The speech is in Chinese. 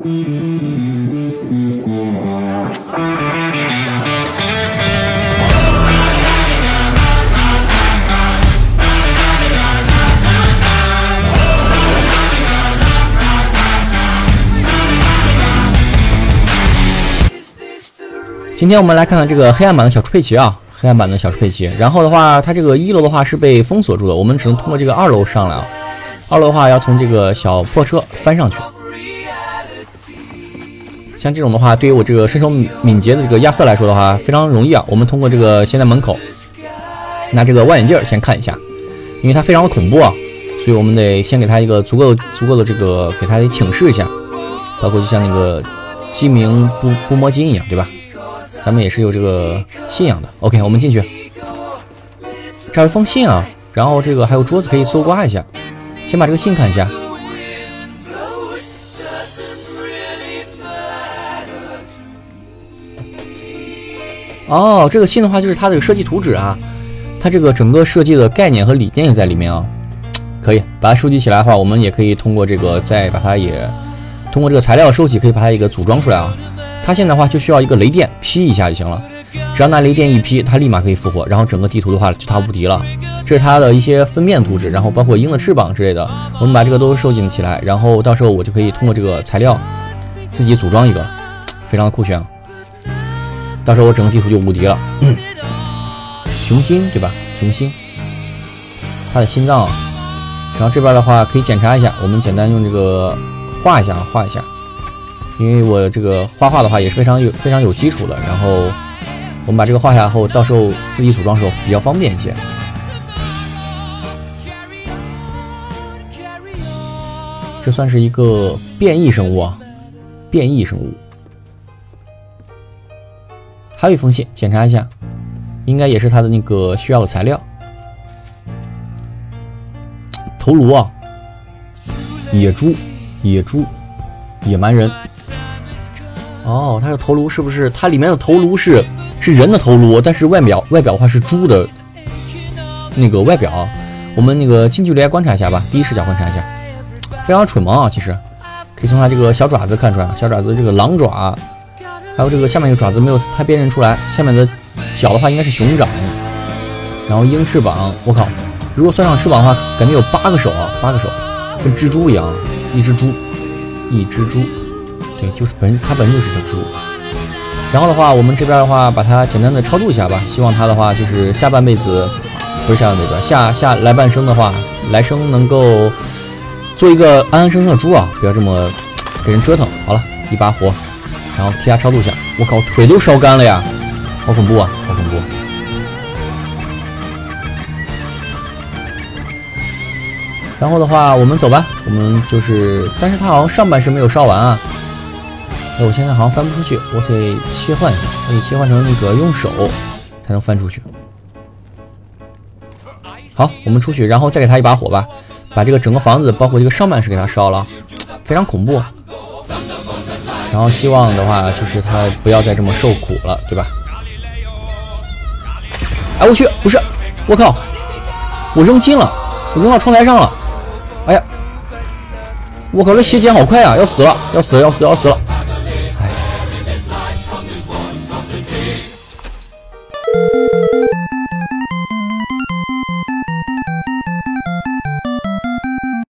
今天我们来看看这个黑暗版的小猪佩奇啊，黑暗版的小猪佩奇。然后的话，它这个1楼的话是被封锁住的，我们只能通过这个2楼上来啊。2楼的话要从这个小破车翻上去。像这种的话，对于我这个身手敏捷的这个亚瑟来说的话，非常容易啊。我们通过这个先在门口拿这个望远镜先看一下，因为它非常的恐怖啊，所以我们得先给它一个足够的这个给它请示一下，包括就像那个鸡鸣不摸金一样，对吧？咱们也是有这个信仰的。OK， 我们进去。这有一封信啊，然后这个还有桌子可以搜刮一下。先把这个信看一下。哦，这个信的话就是它的设计图纸啊，它这个整个设计的概念和理念也在里面啊。可以把它收集起来的话，我们也可以通过这个再把它也通过这个材料收集，可以把它一个组装出来啊。它现在的话就需要一个雷电劈一下就行了，只要拿雷电一劈，它立马可以复活，然后整个地图的话就它无敌了。这是它的一些分辨图纸，然后包括鹰的翅膀之类的，我们把这个都收集起来，然后到时候我就可以通过这个材料自己组装一个，非常的酷炫啊！到时候我整个地图就无敌了。雄心对吧？雄心，它的心脏。然后这边的话可以检查一下，我们简单用这个画一下，因为我这个画的话也是非常有基础的，然后我们把这个画下后，到时候自己组装的时候比较方便一些。这算是一个变异生物啊，变异生物。还有一封信，检查一下，应该也是它的那个需要的材料。头颅啊，野猪，野蛮人。哦，它的头颅是不是？它里面的头颅是人的头颅，但是外表的话是猪的那个外表。我们那个近距离来观察一下吧，第一视角观察一下，非常蠢萌啊！其实可以从它这个小爪子看出来，小爪子这个狼爪，还有这个下面这个爪子没有太辨认出来，下面的脚的话应该是熊掌，然后鹰翅膀，我靠！如果算上翅膀的话，感觉有8个手啊，8个手，跟蜘蛛一样，一只猪，对，就是它本身就是条蜘蛛。然后的话，我们这边的话，把它简单的超度一下吧，希望它的话就是下半辈子，不是下半辈子，下来半生的话，来生能够做一个安安生生的猪啊，不要这么给人折腾。好了，一把火，然后替它超度一下。我靠，腿都烧干了呀，好恐怖啊，好恐怖。然后的话，我们走吧，我们就是，但是它好像上半身没有烧完啊。我现在好像翻不出去，我得切换一下，我得切换成那个用手才能翻出去。好，我们出去，然后再给它一把火吧，把这个整个房子，包括这个上半身给它烧了，非常恐怖。然后希望的话，就是它不要再这么受苦了，对吧？哎，我去，不是，我靠，我扔金了，我扔到窗台上了。哎呀，我靠，这血减好快啊，要死了！